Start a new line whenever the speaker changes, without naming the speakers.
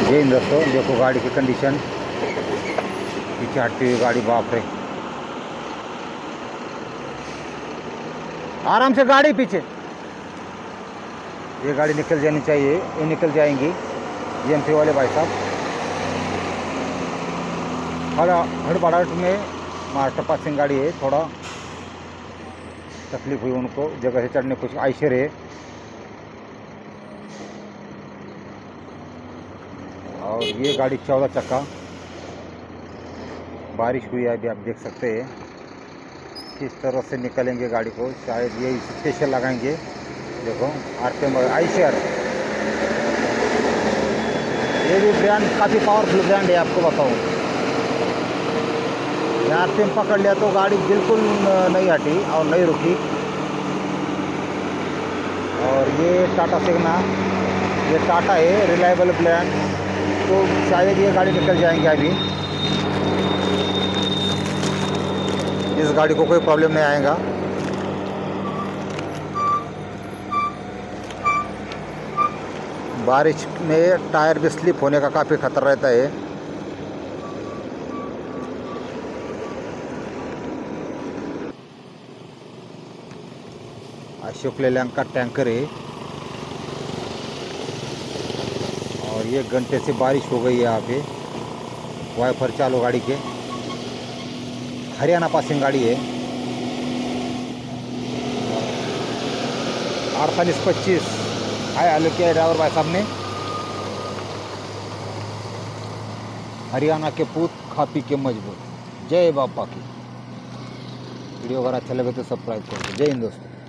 ये इन दोस्तों देखो गाड़ी की कंडीशन, पीछे हटती हुई गाड़ी, बाप रे। आराम से गाड़ी पीछे, ये गाड़ी निकल जानी चाहिए, ये निकल जाएंगी जीएमसी वाले भाई साहब। हड़बड़ाहट में मास्टर पासिंग गाड़ी है, थोड़ा तकलीफ हुई उनको जगह से चढ़ने, कुछ आइशर है। और ये गाड़ी 14 चक्का, बारिश हुई है अभी, आप देख सकते हैं किस तरह से निकलेंगे गाड़ी को। शायद ये स्पेशल लगाएंगे, देखो आरपीएम आइशर। ये भी ब्रांड काफ़ी पावरफुल ब्रांड है, आपको बताऊँ। आरपीएम पकड़ लिया तो गाड़ी बिल्कुल नहीं हटी और नहीं रुकी। और ये टाटा सिग्ना, ये टाटा है, रिलायबल ब्रांड, तो शायद ये गाड़ी निकल जाएंगे अभी। इस गाड़ी को कोई प्रॉब्लम नहीं आएगा। बारिश में टायर भी स्लिप होने का काफ़ी खतरा रहता है। अशोक लेलैंड का टैंकर है। और ये घंटे से बारिश हो गई है यहाँ पे, वाइपर चालू गाड़ी के। हरियाणा पासिंग गाड़ी है, 4825 हाई आलू किया है ड्राइवर भाई साहब ने। हरियाणा के पूत खापी के मजबूत, जय बापा की। वीडियो अगर अच्छा लगे तो सब्सक्राइब करो। जय हिंद दोस्तों।